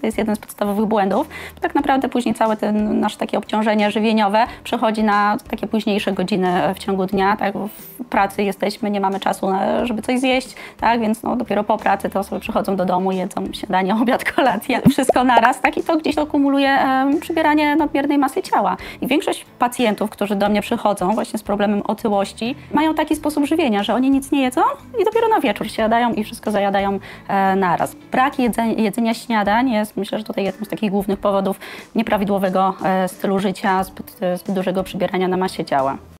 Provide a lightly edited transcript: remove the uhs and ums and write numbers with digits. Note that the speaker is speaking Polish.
To jest jeden z podstawowych błędów. Tak naprawdę później całe nasze takie obciążenie żywieniowe przechodzi na takie późniejsze godziny w ciągu dnia. Tak? W pracy jesteśmy, nie mamy czasu, żeby coś zjeść, tak? Więc no, dopiero po pracy te osoby przychodzą do domu, jedzą śniadanie, obiad, kolację, wszystko naraz, tak? I to gdzieś akumuluje przybieranie nadmiernej masy ciała. I większość pacjentów, którzy do mnie przychodzą właśnie z problemem otyłości, mają taki sposób żywienia, że oni nic nie jedzą i dopiero na wieczór siadają i wszystko zajadają naraz. Brak jedzenia śniadań jest, myślę, że tutaj jednym z takich głównych powodów nieprawidłowego stylu życia, zbyt dużego przybierania na masie ciała.